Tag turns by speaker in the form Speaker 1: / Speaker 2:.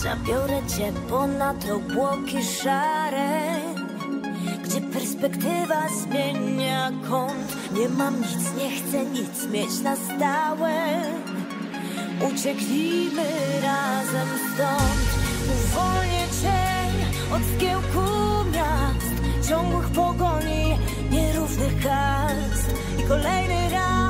Speaker 1: Zabiorę cię ponad obłoki szare, gdzie perspektywa zmienia kąt. Nie mam nic, nie chcę nic mieć na stałe. Ucieknijmy razem stąd. Uwolnię cię od zgiełku miast, ciągłych pogoni, nierównych kast. I kolejny raz